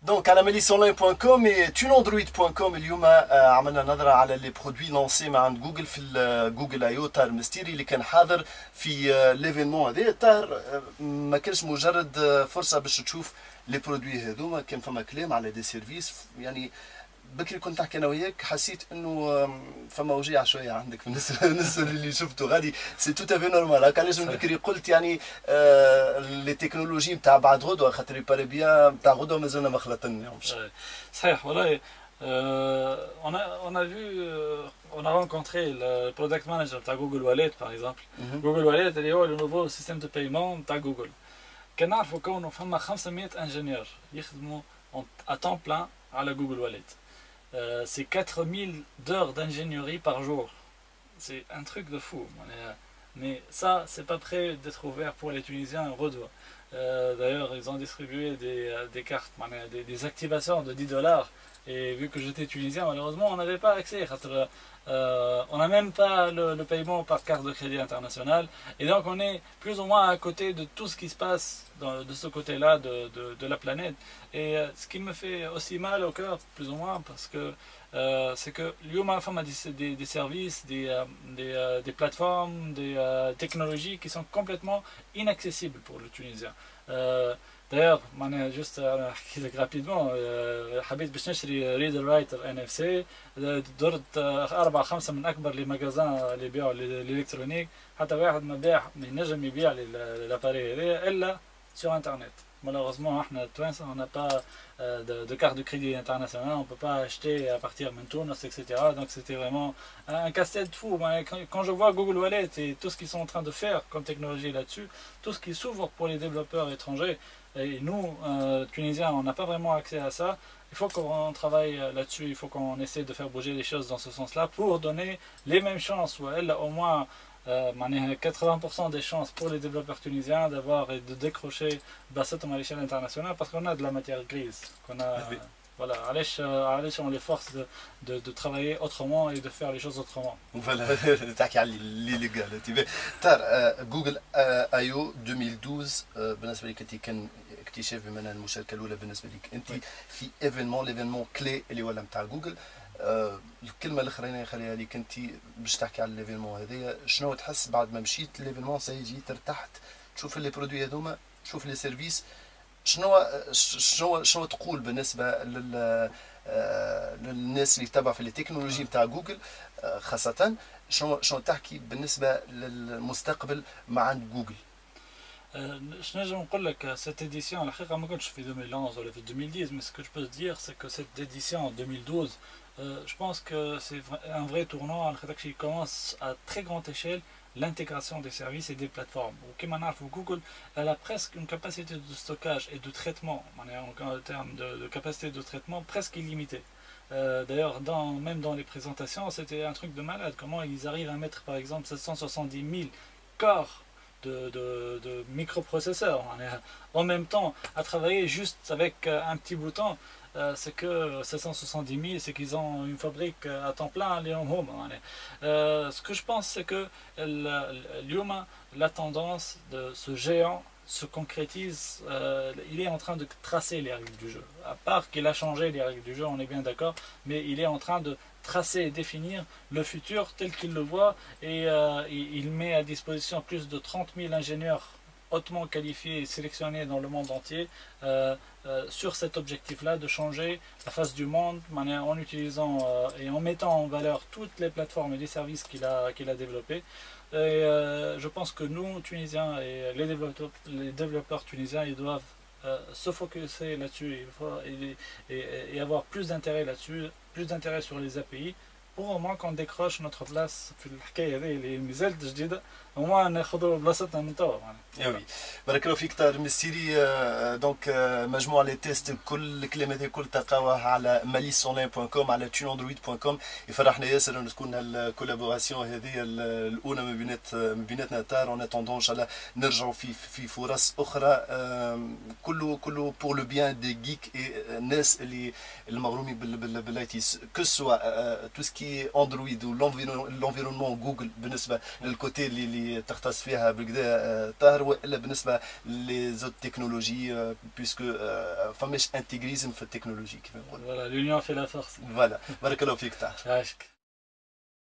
دونك على melisonline.com et tuneandroid.com اليوم عملنا نظرة على لي برودوي لونسي مع عند جوجل في جوجل اي او. طاهر مستيري اللي كان حاضر في ليفينمون هذا. طاهر ما كانش مجرد فرصة باش تشوف لي برودوي هذوما، كان فما كلام على دي سيرفيس. يعني بكري كنت نحكي انا وياك حسيت انه فما وجيعه شويه عندك بالنسبه اللي شفته غادي سي تو افي نورمال. هكا علاش من بكري قلت يعني لي تكنولوجي نتاع بعد غدوه، خاطر يباري بيان نتاع غدوه مازلنا ما خلطناهمش. صحيح والله. On a vu, on a rencontré le product manager de Google Wallet par exemple. Google Wallet اللي هو le nouveau système de paiement de Google. كنعرفوا كونه فما 500 ingénieurs يخدموا à temps plein على Google Wallet. C'est 4000 d'heures d'ingénierie par jour. C'est un truc de fou. Mais ça, c'est pas prêt d'être ouvert pour les Tunisiens redoués. D'ailleurs, ils ont distribué des cartes, des activations de 10 $. Et vu que j'étais tunisien, malheureusement, on n'avait pas accès. On n'a même pas le paiement par carte de crédit international. Et donc, on est plus ou moins à côté de tout ce qui se passe de ce côté-là de la planète. Et ce qui me fait aussi mal au cœur, plus ou moins, parce que c'est que l'Yoma Femme a des services, des plateformes, des technologies qui sont complètement inaccessibles pour le Tunisien. D'ailleurs, juste rapidement, حبيت باش نشري ريدر رايتر ان اف سي، درت 4-5 من اكبر لي ماغازان اللي يبيعوا الالكترونيك، حتى واحد ما ينجم يبيع لي لاباري هذايا الا sur internet. Malheureusement, on n'a pas de carte de crédit internationale, on ne peut pas acheter à partir de Tunis, etc. Donc c'était vraiment un casse-tête fou. Quand je vois Google Wallet et tout ce qu'ils sont en train de faire comme technologie là-dessus, tout ce qui s'ouvre pour les développeurs étrangers, et nous, Tunisiens, on n'a pas vraiment accès à ça. Il faut qu'on travaille là-dessus, il faut qu'on essaie de faire bouger les choses dans ce sens-là pour donner les mêmes chances, ou elle, au moins 80% des chances pour les développeurs tunisiens d'avoir et de décrocher à l'échelle internationale, parce qu'on a de la matière grise. Voilà, on les force de travailler autrement et de faire les choses autrement. Voilà, تحكي على l'illégal. جوجل اي او 2012 بالنسبه لك انت كان اكتشاف بمعنى المشاركه الاولى بالنسبه لك انت في ليفينمون كلي اللي ولا نتاع جوجل. الكلمه الاخرانيه خليها ليك انت باش تحكي على ليفينمون هذايا. شنو تحس بعد ما مشيت ليفينمون سيجي ترتحت تشوف لي برودوي هذوما، تشوف لي سيرفيس، شنو تقول بالنسبه للناس اللي تتبع في التكنولوجي نتاع جوجل خاصه؟ شنو تحكي بالنسبه للمستقبل مع عند جوجل؟ Je نجم نقول لك cette édition الحقيقه ما كنتش في 2011 ولا في 2010, mais ce que je peux te dire c'est que cette édition en 2012, je pense que c'est un vrai tournant qui commence à très grande échelle l'intégration des services et des plateformes. Google elle a presque une capacité de stockage et de traitement, en termes de capacité de traitement presque illimitée. D'ailleurs, même dans les présentations, c'était un truc de malade. Comment ils arrivent à mettre par exemple 770 000 corps de microprocesseurs en même temps à travailler juste avec un petit bouton. C'est que 770 000, c'est qu'ils ont une fabrique à temps plein à Lyon Home. Ce que je pense, c'est que la tendance de ce géant se concrétise. Il est en train de tracer les règles du jeu. À part qu'il a changé les règles du jeu, on est bien d'accord, mais il est en train de tracer et définir le futur tel qu'il le voit, et il met à disposition plus de 30 000 ingénieurs hautement qualifiés et sélectionnés dans le monde entier sur cet objectif-là de changer la face du monde en utilisant et en mettant en valeur toutes les plateformes et les services qu'il a développés. Et je pense que nous, Tunisiens, et les développeurs tunisiens, ils doivent se focuser là-dessus et avoir plus d'intérêt là-dessus, plus d'intérêt sur les API, pour au moins qu'on décroche notre place في الحكايه هذه اللي مازالت جديده، au moins ناخذوا بلاصتنا من توا. وي بارك الله فيك طاهر مستيري. دونك مجموعه لي تيست كل الكلام هذا كل تلقاوه على melisonline.com على tuneandroid.com. يفرحنا ياسر انه تكون الكولابوراسيون هذه الاولى من بيناتنا طاهر. اون اتوندون ان شاء الله نرجعوا في فرص اخرى. كله بور لو بيان دي جيك الناس اللي المغرومين بالاي تي كو سوا تو سكي اندرويد و l'environnement جوجل بالنسبه للكوتي اللي اللي تختص فيها بالكدا طاهر، والا بالنسبه لي زوت تكنولوجي بيسكو فماش انتيغريزم في التكنولوجي كيف نقول. فوالا لونيون في لا فورس. فوالا بارك الله فيك طاهر. عاشك.